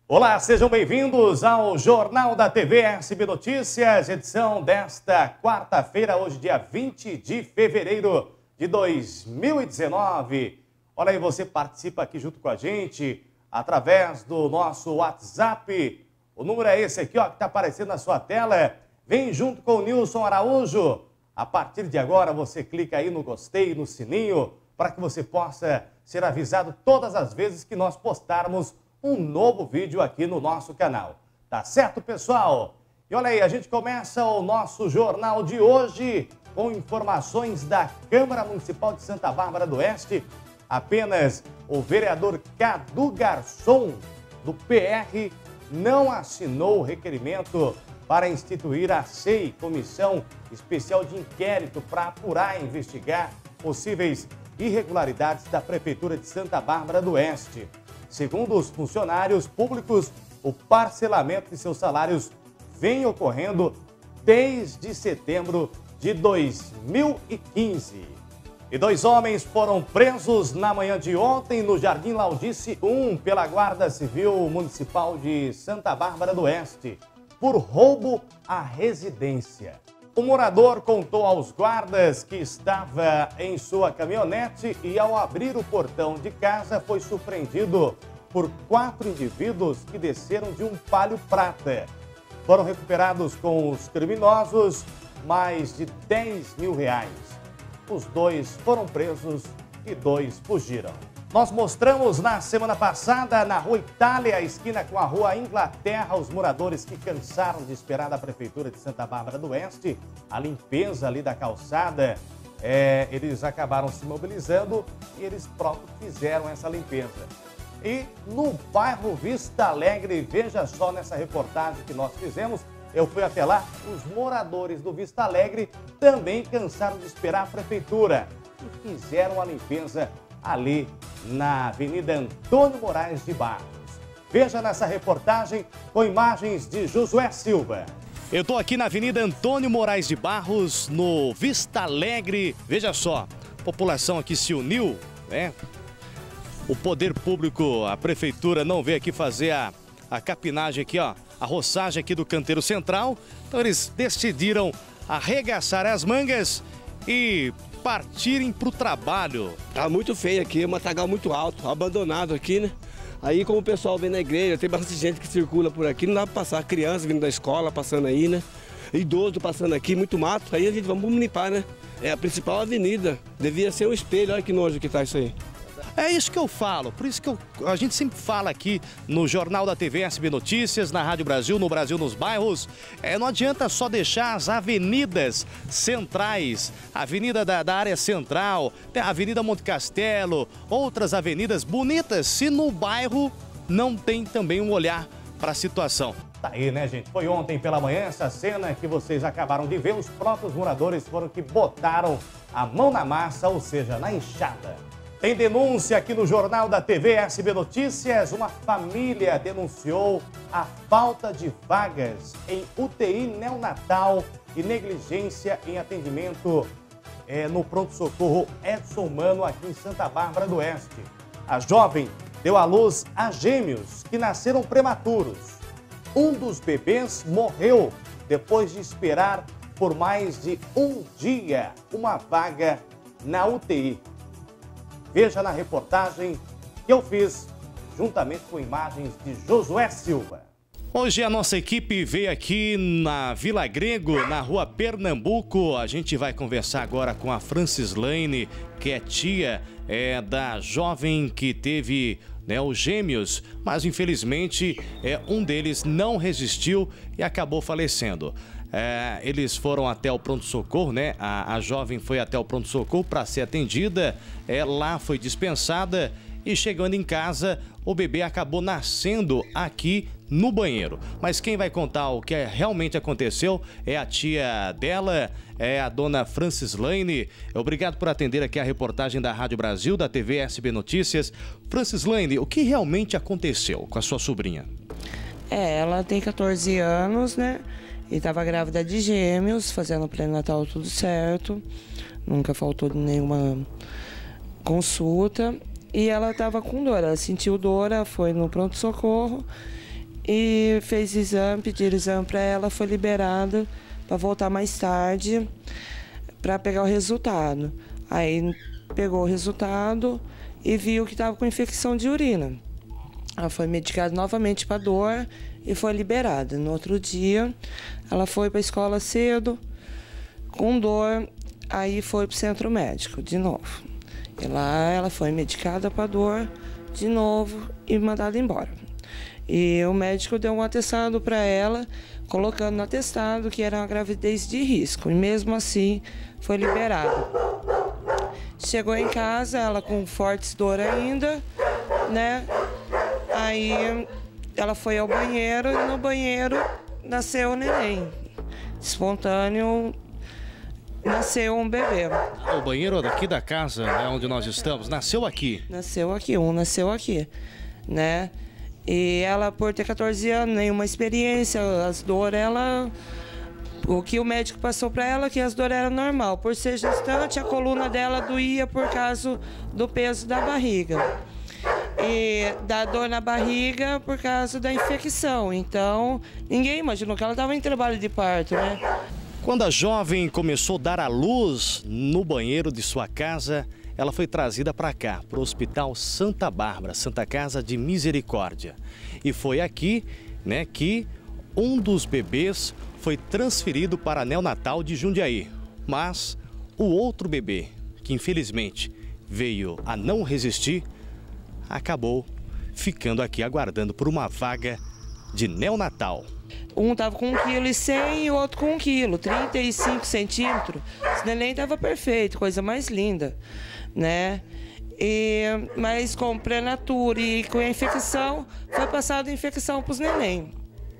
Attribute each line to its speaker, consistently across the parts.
Speaker 1: Olá, sejam bem-vindos ao Jornal da TV SB Notícias, edição desta quarta-feira, hoje dia 20 de fevereiro de 2019. Olha aí, você participa aqui junto com a gente através do nosso WhatsApp. O número é esse aqui, ó, que está aparecendo na sua tela. Vem junto com o Nilson Araújo. A partir de agora, você clica aí no gostei, no sininho, para que você possa ser avisado todas as vezes que nós postarmos um novo vídeo aqui no nosso canal. Tá certo, pessoal? E olha aí, a gente começa o nosso jornal de hoje com informações da Câmara Municipal de Santa Bárbara do Oeste. Apenas o vereador Cadu Garçom, do PR, não assinou o requerimento para instituir a SEI, Comissão Especial de Inquérito, para apurar e investigar possíveis irregularidades da Prefeitura de Santa Bárbara do Oeste. Segundo os funcionários públicos, o parcelamento de seus salários vem ocorrendo desde setembro de 2015. E 2 homens foram presos na manhã de ontem no Jardim Laudice 1 pela Guarda Civil Municipal de Santa Bárbara do Oeste por roubo à residência. O morador contou aos guardas que estava em sua caminhonete e, ao abrir o portão de casa, foi surpreendido por 4 indivíduos que desceram de um Palio Prata. Foram recuperados com os criminosos mais de R$10 mil. Os 2 foram presos e 2 fugiram. Nós mostramos na semana passada, na Rua Itália, esquina com a Rua Inglaterra, os moradores que cansaram de esperar da Prefeitura de Santa Bárbara do Oeste a limpeza ali da calçada. Eles acabaram se mobilizando e eles próprios fizeram essa limpeza. E no bairro Vista Alegre, veja só nessa reportagem que nós fizemos, eu fui até lá, os moradores do Vista Alegre também cansaram de esperar a Prefeitura e fizeram a limpeza ali na Avenida Antônio Moraes de Barros. Veja nessa reportagem com imagens de Josué Silva. Eu estou aqui na Avenida Antônio Moraes de Barros, no Vista Alegre. Veja só, a população aqui se uniu, né? O poder público, a prefeitura não veio aqui fazer a capinagem aqui, ó, a roçagem aqui do canteiro central. Então eles decidiram arregaçar as mangas e partirem para o trabalho.
Speaker 2: Tá muito feio aqui, um matagal muito alto, abandonado aqui, né? Aí como o pessoal vem na igreja, tem bastante gente que circula por aqui, não dá para passar, criança vindo da escola passando aí, né? Idoso passando aqui, muito mato, aí a gente vamos limpar, né? É a principal avenida, devia ser um espelho, olha que nojo que tá isso aí.
Speaker 1: É isso que eu falo, por isso que a gente sempre fala aqui no Jornal da TV SB Notícias, na Rádio Brasil, no Brasil nos Bairros. Não adianta só deixar as avenidas centrais, a avenida da área central, a Avenida Monte Castelo, outras avenidas bonitas, se no bairro não tem também um olhar para a situação. Tá aí, né, gente? Foi ontem pela manhã essa cena que vocês acabaram de ver. Os próprios moradores foram que botaram a mão na massa, ou seja, na enxada. Tem denúncia aqui no Jornal da TV SB Notícias. Uma família denunciou a falta de vagas em UTI neonatal e negligência em atendimento no pronto-socorro Edson Mano, aqui em Santa Bárbara do Oeste. A jovem deu à luz a gêmeos que nasceram prematuros. Um dos bebês morreu depois de esperar por mais de um dia uma vaga na UTI. Veja na reportagem que eu fiz, juntamente com imagens de Josué Silva. Hoje a nossa equipe veio aqui na Vila Grego, na Rua Pernambuco. A gente vai conversar agora com a Francislane, que é tia da jovem que teve os gêmeos, mas infelizmente um deles não resistiu e acabou falecendo. Eles foram até o pronto-socorro, né? A jovem foi até o pronto-socorro para ser atendida, lá foi dispensada e chegando em casa, o bebê acabou nascendo aqui no banheiro. Mas quem vai contar o que realmente aconteceu é a tia dela, a dona Francislane. Obrigado por atender aqui a reportagem da Rádio Brasil, da TV SB Notícias. Francislane, o que realmente aconteceu com a sua sobrinha?
Speaker 3: Ela tem 14 anos, né? E estava grávida de gêmeos, fazendo pré-natal tudo certo. Nunca faltou nenhuma consulta. E ela estava com dor, ela sentiu dor, ela foi no pronto-socorro e fez exame, pediram exame para ela, foi liberada para voltar mais tarde para pegar o resultado. Aí pegou o resultado e viu que estava com infecção de urina. Ela foi medicada novamente para dor e foi liberada. No outro dia, ela foi para a escola cedo, com dor, aí foi para o centro médico de novo. E lá ela foi medicada para dor de novo e mandada embora. E o médico deu um atestado para ela, colocando no atestado que era uma gravidez de risco. E mesmo assim, foi liberada. Chegou em casa, ela com fortes dor ainda, né? Aí ela foi ao banheiro e no banheiro nasceu o neném. Espontâneo, nasceu um bebê.
Speaker 4: O banheiro daqui da casa, é onde nós estamos, nasceu aqui?
Speaker 3: Nasceu aqui, né? E ela, por ter 14 anos, nenhuma experiência, as dores, o que o médico passou para ela, que as dores eram normal. Por ser gestante, a coluna dela doía por causa do peso da barriga. E da dor na barriga por causa da infecção. Então, ninguém imaginou que ela estava em trabalho de parto, né?
Speaker 4: Quando a jovem começou a dar à luz no banheiro de sua casa, ela foi trazida para cá, para o Hospital Santa Bárbara, Santa Casa de Misericórdia. E foi aqui, né, que um dos bebês foi transferido para a neonatal de Jundiaí. Mas o outro bebê, que infelizmente veio a não resistir, acabou ficando aqui aguardando por uma vaga de neonatal.
Speaker 3: Um estava com 1,1 kg e o outro com 1 kg, 35 centímetros. Esse neném estava perfeito, coisa mais linda, né? Mas com prematura e com a infecção, foi passada a infecção para os neném.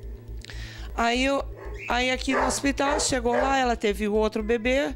Speaker 3: Aí aqui no hospital, chegou lá, ela teve o outro bebê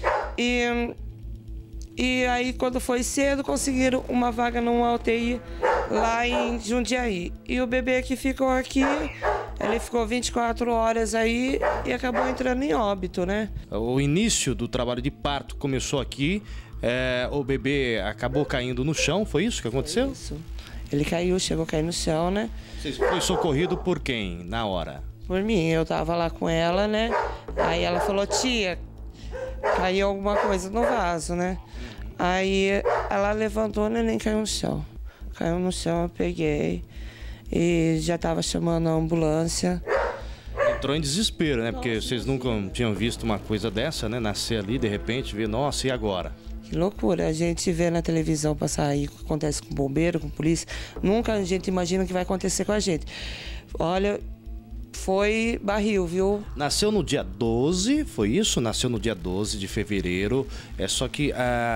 Speaker 3: e aí quando foi cedo, conseguiram uma vaga numa UTI lá em Jundiaí. E o bebê que ficou aqui, ele ficou 24 horas aí e acabou entrando em óbito, né?
Speaker 4: O início do trabalho de parto começou aqui, o bebê acabou caindo no chão, foi isso que aconteceu?
Speaker 3: Isso. Ele caiu, chegou a cair no chão, né?
Speaker 4: Você foi socorrido por quem na hora?
Speaker 3: Por mim, eu tava lá com ela, né? Aí ela falou, tia, caiu alguma coisa no vaso, né? Aí ela levantou, o neném caiu no chão. Caiu no chão, eu peguei e já tava chamando a ambulância.
Speaker 4: Entrou em desespero, né? Porque vocês nunca tinham visto uma coisa dessa, né? Nascer ali, de repente, ver, nossa, e agora?
Speaker 3: Que loucura, a gente vê na televisão passar aí o que acontece com bombeiro, com polícia. Nunca a gente imagina que vai acontecer com a gente. Olha, foi barril, viu?
Speaker 4: Nasceu no dia 12, foi isso? Nasceu no dia 12 de fevereiro. Só que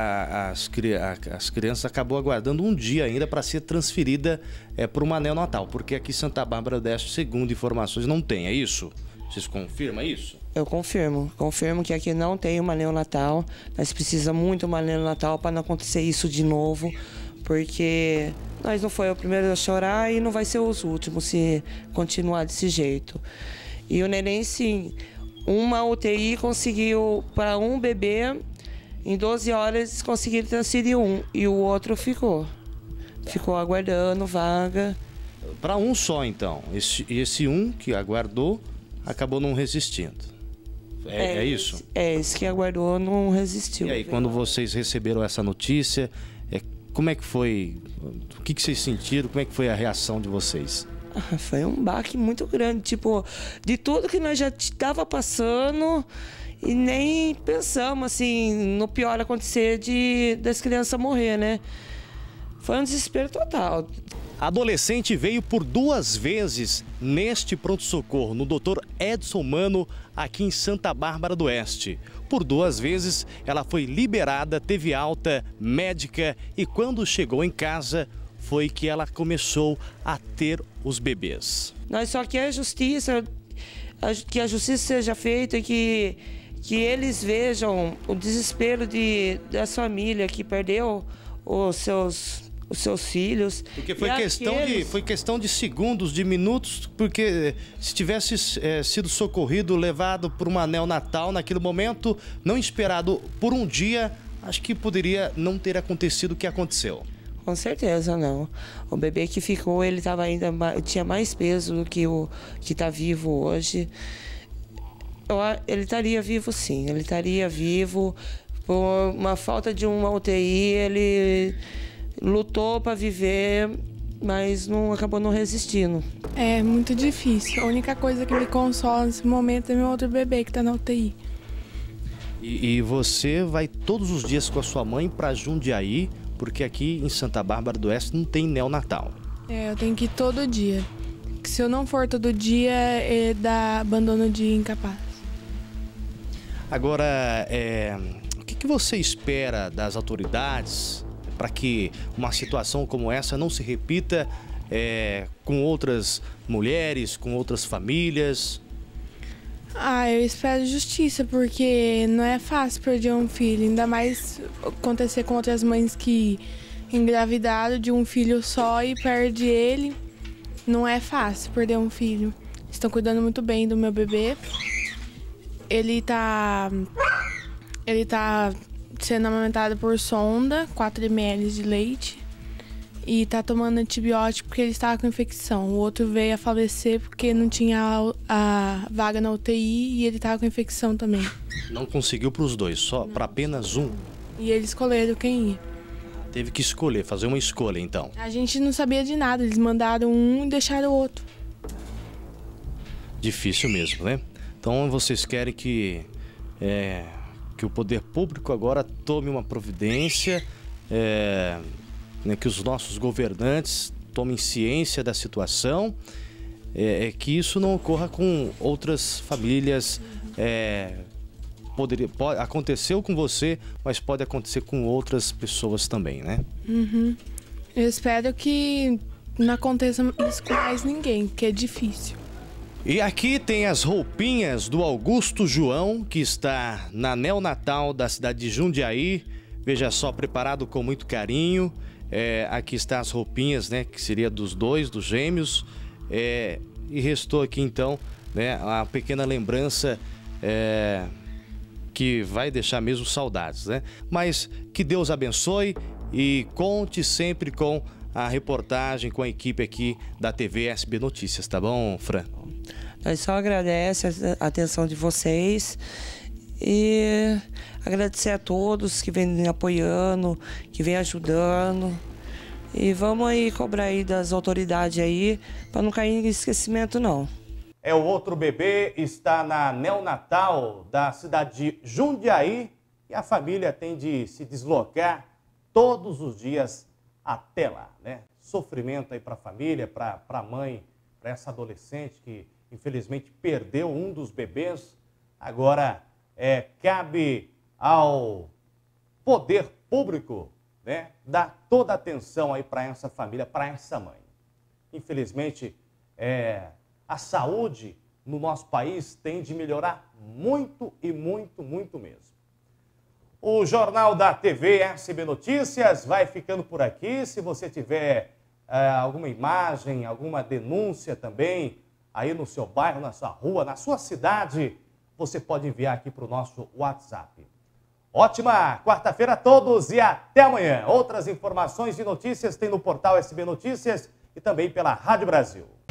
Speaker 4: as crianças acabou aguardando um dia ainda para ser transferida para uma neonatal. Porque aqui em Santa Bárbara do Oeste, segundo informações, não tem, é isso? Vocês confirmam isso?
Speaker 3: Eu confirmo que aqui não tem uma neonatal. Nós precisamos muito de uma neonatal para não acontecer isso de novo. Porque nós não foi o primeiro a chorar e não vai ser os últimos se continuar desse jeito. E o neném, sim, uma UTI conseguiu para um bebê, em 12 horas conseguiram transferir um e o outro ficou aguardando vaga.
Speaker 4: Para um só, então. Esse um que aguardou acabou não resistindo. É isso?
Speaker 3: Esse que aguardou não resistiu.
Speaker 4: E aí, quando vocês receberam essa notícia, como é que foi? O que vocês sentiram? Como é que foi a reação de vocês?
Speaker 3: Foi um baque muito grande, tipo, de tudo que nós já estava passando e nem pensamos, assim, no pior acontecer das crianças morrer, né? Foi um desespero total.
Speaker 4: A adolescente veio por 2 vezes neste pronto-socorro, no Dr. Edson Mano, aqui em Santa Bárbara do Oeste. Por 2 vezes, ela foi liberada, teve alta médica e quando chegou em casa, foi que ela começou a ter os bebês.
Speaker 3: Nós só queremos justiça, que a justiça seja feita e que eles vejam o desespero da família que perdeu os seus filhos.
Speaker 4: Porque foi questão de segundos, de minutos, porque se tivesse sido socorrido, levado para uma neonatal naquele momento, não esperado por um dia, acho que poderia não ter acontecido o que aconteceu.
Speaker 3: Com certeza não. O bebê que ficou, ele tinha mais peso do que o que está vivo hoje. Ele estaria vivo sim, ele estaria vivo. Por uma falta de uma UTI, ele lutou para viver, mas acabou não resistindo.
Speaker 5: É muito difícil. A única coisa que me consola nesse momento é meu outro bebê que está na UTI.
Speaker 4: E você vai todos os dias com a sua mãe para Jundiaí, porque aqui em Santa Bárbara do Oeste não tem neonatal.
Speaker 5: Eu tenho que ir todo dia. Porque se eu não for todo dia, dá abandono de incapaz.
Speaker 4: Agora, o que você espera das autoridades para que uma situação como essa não se repita com outras mulheres, com outras famílias?
Speaker 5: Eu espero justiça, porque não é fácil perder um filho, ainda mais acontecer com outras mães que engravidaram de um filho só e perde ele. Não é fácil perder um filho. Estão cuidando muito bem do meu bebê. Ele tá sendo amamentado por sonda, 4 ml de leite. E tá tomando antibiótico porque ele estava com infecção. O outro veio a falecer porque não tinha a vaga na UTI e ele estava com infecção também.
Speaker 4: Não conseguiu para os dois, só para apenas um?
Speaker 5: E eles escolheram quem ia.
Speaker 4: Teve que escolher, fazer uma escolha então.
Speaker 5: A gente não sabia de nada, eles mandaram um e deixaram o outro.
Speaker 4: Difícil mesmo, né? Então vocês querem que o poder público agora tome uma providência, que os nossos governantes tomem ciência da situação, que isso não ocorra com outras famílias. Aconteceu com você, mas pode acontecer com outras pessoas também, né?
Speaker 5: Uhum. Eu espero que não aconteça isso com mais ninguém, porque é difícil.
Speaker 4: E aqui tem as roupinhas do Augusto João, que está na neonatal da cidade de Jundiaí. Veja só, preparado com muito carinho. Aqui está as roupinhas, né, que seria dos gêmeos. E restou aqui então, né, a pequena lembrança que vai deixar mesmo saudades, né? Mas que Deus abençoe e conte sempre com a reportagem, com a equipe aqui da TV SB Notícias, tá bom, Fran?
Speaker 3: Nós só agradecemos a atenção de vocês e agradecer a todos que vêm apoiando, que vêm ajudando. E vamos aí cobrar aí das autoridades aí, para não cair em esquecimento não.
Speaker 1: O outro bebê está na neonatal da cidade de Jundiaí e a família tem de se deslocar todos os dias até lá, né? Sofrimento aí para a família, para a mãe, para essa adolescente que infelizmente perdeu um dos bebês. Agora cabe ao poder público, né, dar toda a atenção aí para essa família, para essa mãe. Infelizmente, a saúde no nosso país tem de melhorar muito e muito, muito mesmo. O Jornal da TV SB Notícias vai ficando por aqui. Se você tiver alguma imagem, alguma denúncia também, aí no seu bairro, na sua rua, na sua cidade, você pode enviar aqui para o nosso WhatsApp. Ótima quarta-feira a todos e até amanhã. Outras informações e notícias tem no portal SB Notícias e também pela Rádio Brasil.